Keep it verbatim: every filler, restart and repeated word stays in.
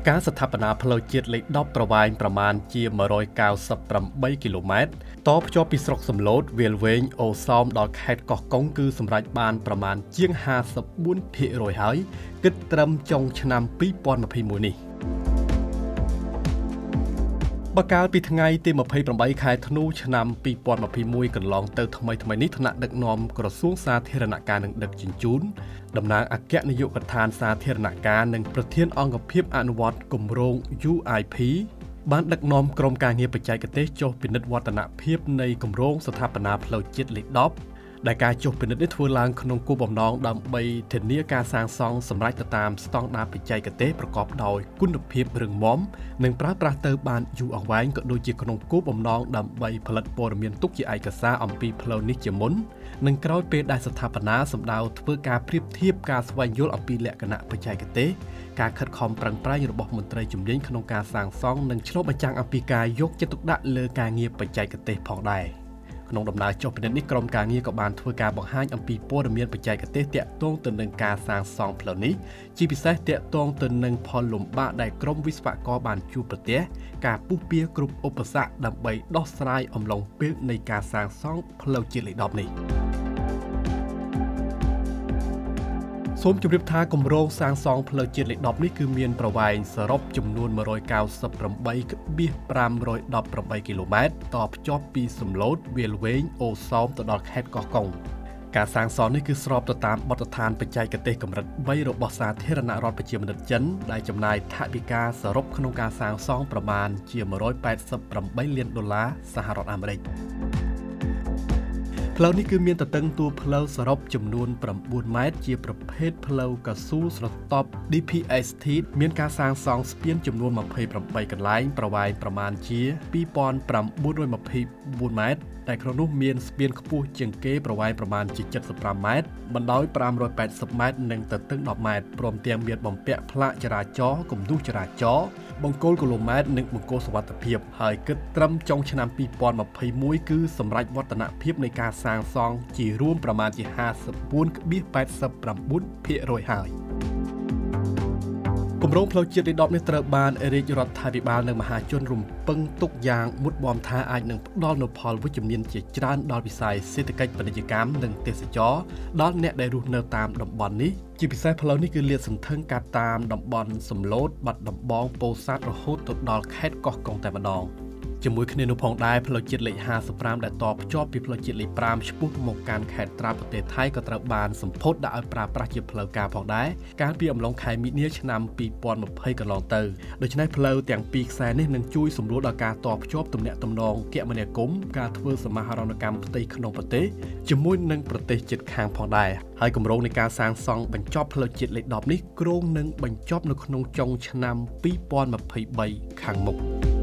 ការស្ថាបនាផ្លូវជាតិលេខដប់ប្រវែងប្រមាណជាone hundred ninety-eightគីឡូម៉ែត្រតភ្ជាប់ពីស្រុកសំឡូតវាលវែងអូសោមដល់ខេត្តកោះកុងគឺសម្រេចបានប្រមាណជាងfifty-fourភាគរយហើយគិតត្រឹមចុងឆ្នាំtwenty twenty-oneនេះបកាលពីថ្ងៃទីtwenty-eightខែធ្នូឆ្នាំtwenty twenty-oneកន្លងទៅថ្មីថ្មីនេះថ្នាក់ដឹកនាំក្រសួងសាធារណការនិងដឹកជញ្ជូនតំណាងអគ្គនាយកដ្ឋានសាធារណការនិងប្រធានអង្គភិបអនុវត្តគម្រោង U I P បានដឹកនាំក្រុមការងារបច្ចេកទេសចុះពិនិត្យវឌ្ឍនភាពនៃគម្រោងស្ថាបនាផ្លូវជាតិលេខtenដែលការចុះពិនិត្យនេះធ្វើឡើងក្នុងគោលបំណងដើម្បីធានាការសាងសង់សម្រាប់ទៅតាមស្តង់ដារបច្ចេកទេសប្រកបដោយគុណភាពរឹងមាំនិងប្រើប្រាស់ទៅបានយូរអង្វែងក៏ដូចជាក្នុងគោលបំណងដើម្បីផលិតព័ត៌មានទុកជាឯកសារអំពីផ្លូវនេះជាមុននិងក្រោយពេលដែលស្ថាបនាសម្ដៅធ្វើការប្រៀបធៀបការស្វែងយល់អំពីលក្ខណៈបច្ចេកទេសការខិតខំប្រឹងប្រែងរបស់មន្ត្រីជំនាញក្នុងការសាងសង់និងឆ្លុះបញ្ចាំងអំពីការយកចិត្តទុកដាក់លើការងារបច្ចេកទេសផងដែរក្នុងដំណើរចុះពិនិត្យនេះក្រុមការងារក៏បានធ្វើការបង្ហាញអំពីព័ត៌មានបច្ចេកទេសទាក់ទងទៅនឹងការសាងសង់ផ្លូវនេះជាពិសេសទាក់ទងទៅនឹងផលលំបាកដែលក្រុមវិស្វករបានជួបប្រទះការពុះពៀគ្រប់ឧបសគ្គដើម្បីដោះស្រាយអំឡុងពេលនៃការសាងសង់ផ្លូវជាតិលេខtenនេះសូមជម្រាបថាគម្រោងសាងសង់ផ្លូវជាតិលេខtenនេះគឺមានប្រវែងសរុបចំនួនone hundred ninety-eight five hundred eighteenគីឡូម៉ែត្រតភ្ជាប់ពីសំឡូតវាលវែងអូសោមទៅដល់ខេត្តកោះកុងការសាងសង់នេះគឺស្របទៅតាមបទដ្ឋានបច្ចេកទេសកម្រិតthreeរបស់សាធារណរដ្ឋប្រជាមានិតចិនដែលចំណាយថវិកាសរុបក្នុងការសាងសង់ប្រមាណជាone hundred eighty-eightលានដុល្លារសហរដ្ឋអាមេរិកផ្លូវនេះគឺមានទទឹងតួផ្លូវសរុបចំនួនnineម៉ែត្រជាប្រភេទផ្លូវកស៊ូស្រទាប់ D P S T មានការសាងសង់ស្ពានចំនួនtwenty-eightកន្លែងប្រវែងប្រមាណជាtwo thousand nine hundred twenty-fourម៉ែត្រតែក្នុងនោះមានស្ពានខ្ពស់ជាងគេប្រវែងប្រមាណជាseventy-fiveម៉ែត្របណ្ដោយfive hundred eightyម៉ែត្រនិងទទឹងtenម៉ែត្រព្រមទាំងមានបំពាក់ផ្លាកចរាចរណ៍គំនូសចរាចរណ៍បង្គោលគីឡូម៉ែត្រនិងបង្គោលសុវត្ថិភាពហើយគិតត្រឹមចុងឆ្នាំtwenty twenty-oneគឺសម្រេចវឌ្ឍនភាពនៃការសាងសង់ជារួមប្រមាណជាfifty-four point eight nineភាគរយហើយគម្រោងផ្លូវជាតិលេខtenនេះត្រូវបានរាជរដ្ឋាភិបាលនិងមហាជនរំពឹងទុកយ៉ាងមុតមមថាអាចនឹងផ្ដល់នូវផលវិជ្ជមានជាច្រើនដល់វិស័យសេដ្ឋកិច្ចពាណិជ្ជកម្មនិងទេសចរណ៍ដល់អ្នកដែលរស់នៅតាមតំបន់នេះជាពិសេសផ្លូវនេះគឺលាតសន្ធឹងកាត់តាមតំបន់សំឡូតបាត់ដំបងពោធិ៍សាត់រហូតទៅដល់ខេត្តកោះកុងតែម្ដងជាមួយគ្នានោះផងដែរផ្លូវជាតិលេខfifty-fiveដែលតភ្ជាប់ពីផ្លូវជាតិលេខfiveឆ្ពោះមកកាន់ខេត្តត្រាប់ប្រទេសថៃក៏ត្រូវបានសម្ពោធដាក់ឲ្យប្រើប្រាស់ជាផ្លូវការផងដែរកាលពីអំឡុងខែមីនាឆ្នាំtwenty twentyកន្លងទៅដូច្នេះផ្លូវទាំងពីរខ្សែនេះនឹងជួយសម្រួលដល់ការតភ្ជាប់ទំនាក់ទំនងគមនាគមន៍ការធ្វើសមាហរណកម្មផ្ទៃក្នុងប្រទេសជាមួយនឹងប្រទេសជិតខាងផងដែរហើយគម្រោងនៃការសាងសង់បញ្ចប់ផ្លូវជាតិលេខtenនេះគ្រោងនឹងបញ្ចប់នៅក្នុងចុងឆ្នាំtwenty twenty-threeខាងមុខ